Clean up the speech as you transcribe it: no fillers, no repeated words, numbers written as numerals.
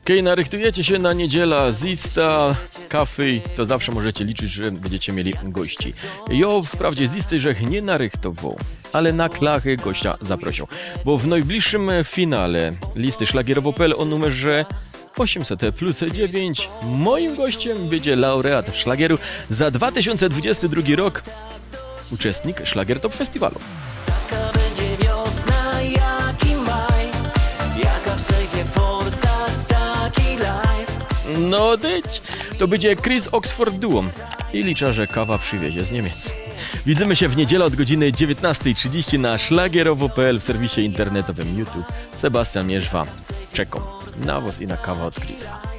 Kiedy narychtujecie się na niedziela, zista, kafy, to zawsze możecie liczyć, że będziecie mieli gości. Ja wprawdzie zisty, że nie narychtował, ale na klachy gościa zaprosił. Bo w najbliższym finale listy szlagierowo.pl o numerze 800 plus 9 moim gościem będzie laureat szlagieru za 2022 rok, uczestnik Szlagier Top Festiwalu. Taka będzie wiosna, jaki maj, jaka w sejfie forsa, taki life. No dyć, to będzie Chris Oxford Duo i liczę, że kawa przywiezie z Niemiec. Widzimy się w niedzielę od godziny 19:30 na szlagierowo.pl w serwisie internetowym YouTube. Sebastian Mierzwa, czekam na was i na kawę od Chrisa.